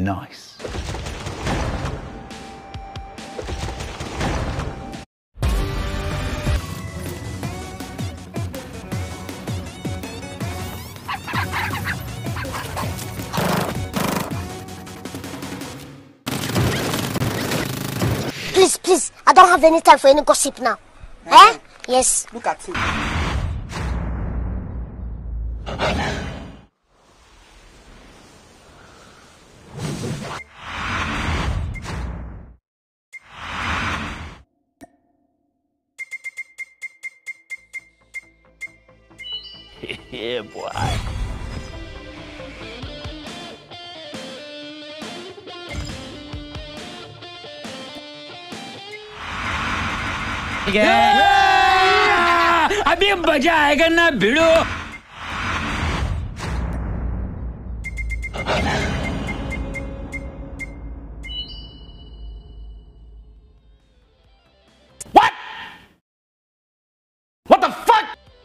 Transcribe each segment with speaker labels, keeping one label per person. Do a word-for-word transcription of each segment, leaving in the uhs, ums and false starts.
Speaker 1: nice.
Speaker 2: Please, please, I don't have any time for any gossip now. Eh? eh? Yes.
Speaker 3: Look at him.
Speaker 1: Yeah, boy.
Speaker 4: अभी मजा आएगा ना भिड़ो
Speaker 1: What? What the fuck?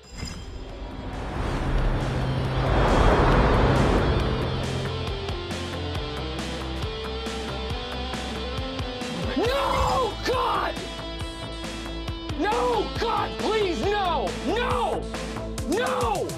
Speaker 4: No, God! No, God, please, no! No! No!